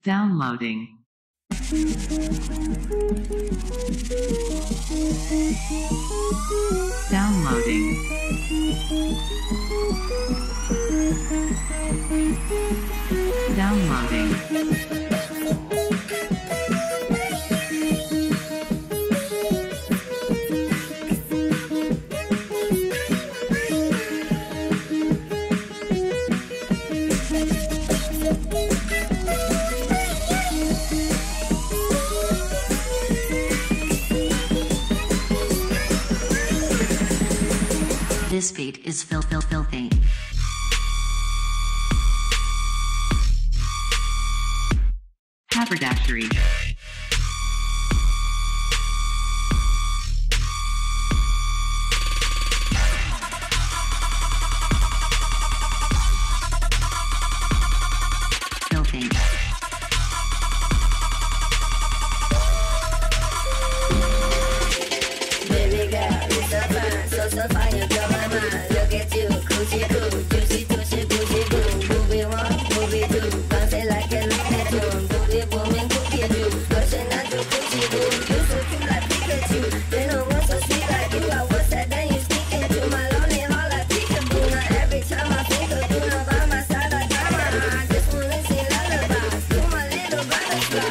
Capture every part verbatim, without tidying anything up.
Downloading. Downloading. Downloading. This beat is fil fil filthy. Haberdashery. Filthy. Baby girl, you're so fine, so so fine, you blow my mind. Look at you, coochie coo, juicy juicy coochie coo. Movie one, movie two, bounce it like a Looney Tune. Booty booming, cookie juice, gushing out your coochie coo. You so cute like Pikachu, they no one so sweet like you. I was sad, then you sneak into my lonely heart like peekaboo. Now every time I think of you, now by my side I got my eyes. Just wanna sing lullabies to my little butterfly.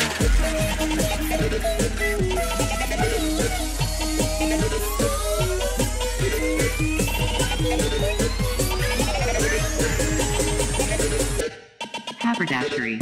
Haberdashery.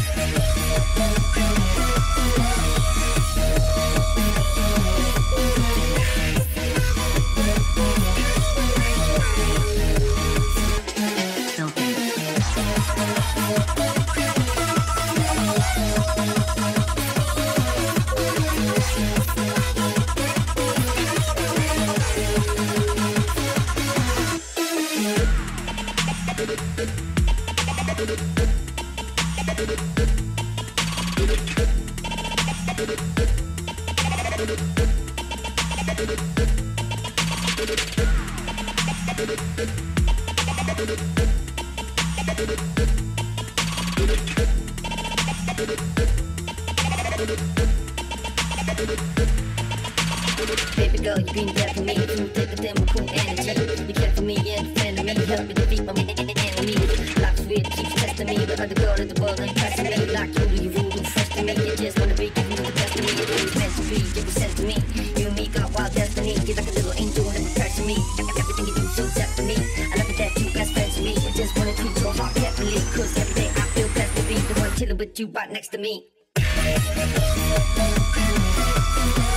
Baby girl, you been there for me. You take a damn cool energy. You care for me and defend me. Help me defeat my enemies. Life's weird, keeps testing me. But other girl in the world ain't pressing me. Like you do, you rude and fresh to me. You just wanna be giving you the best of me. It was meant to be, it was sent to me. You and me got wild destiny. You're like a little angel and never pressure me. Everything you do so set for me. I love it that you best friends to me. I just wanna treat your heart carefully. Cause every day I feel blessed to be the one chilling with you right next to me.